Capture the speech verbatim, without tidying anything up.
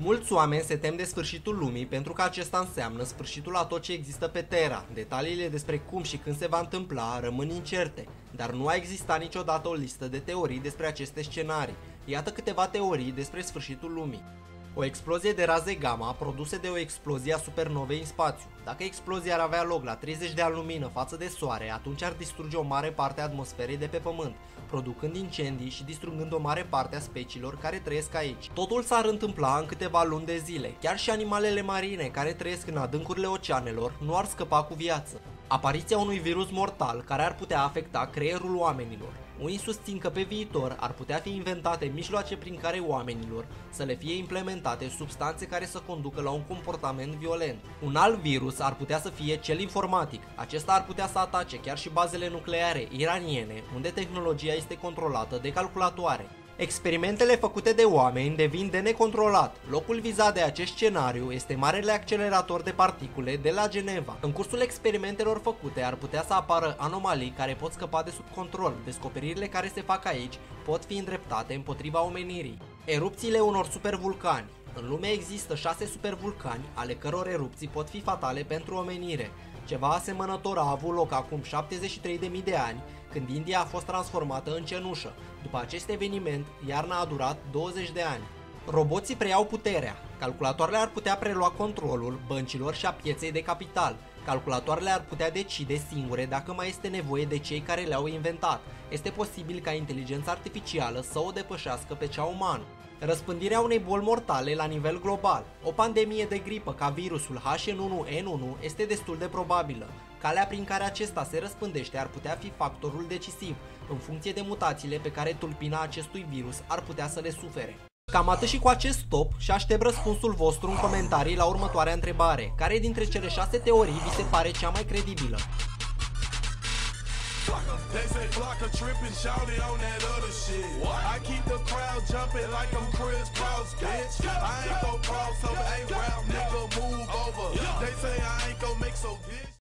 Mulți oameni se tem de sfârșitul lumii pentru că acesta înseamnă sfârșitul a tot ce există pe Terra. Detaliile despre cum și când se va întâmpla rămân incerte, dar nu a existat niciodată o listă de teorii despre aceste scenarii. Iată câteva teorii despre sfârșitul lumii. O explozie de raze gamma produse de o explozie a supernovei în spațiu. Dacă explozia ar avea loc la treizeci de ani lumină față de Soare, atunci ar distruge o mare parte a atmosferei de pe Pământ, producând incendii și distrugând o mare parte a speciilor care trăiesc aici. Totul s-ar întâmpla în câteva luni de zile. Chiar și animalele marine care trăiesc în adâncurile oceanelor nu ar scăpa cu viață. Apariția unui virus mortal care ar putea afecta creierul oamenilor. Unii susțin că pe viitor ar putea fi inventate mijloace prin care oamenilor să le fie implementate substanțe care să conducă la un comportament violent. Un alt virus ar putea să fie cel informatic. Acesta ar putea să atace chiar și bazele nucleare iraniene, unde tehnologia este controlată de calculatoare. Experimentele făcute de oameni devin de necontrolat. Locul vizat de acest scenariu este marele accelerator de particule de la Geneva. În cursul experimentelor făcute ar putea să apară anomalii care pot scăpa de sub control. Descoperirile care se fac aici pot fi îndreptate împotriva omenirii. Erupțiile unor supervulcani. În lume există șase supervulcani, ale căror erupții pot fi fatale pentru omenire. Ceva asemănător a avut loc acum șaptezeci și trei de mii de ani, când India a fost transformată în cenușă. După acest eveniment, iarna a durat douăzeci de ani. Roboții preiau puterea. Calculatoarele ar putea prelua controlul băncilor și a pieței de capital. Calculatoarele ar putea decide singure dacă mai este nevoie de cei care le-au inventat. Este posibil ca inteligența artificială să o depășească pe cea umană. Răspândirea unei boli mortale la nivel global. O pandemie de gripă ca virusul H N unu N unu este destul de probabilă. Calea prin care acesta se răspândește ar putea fi factorul decisiv, în funcție de mutațiile pe care tulpina acestui virus ar putea să le sufere. Cam atât și cu acest top și aștept răspunsul vostru în comentarii la următoarea întrebare. Care dintre cele șase teorii vi se pare cea mai credibilă? They say Flocka trippin', shawty on that other shit. What? I keep the crowd jumping like I'm Chris Cross, bitch. I ain't gon' cross over, ain't rap, nigga, move over. They say I ain't gon' make so bitch.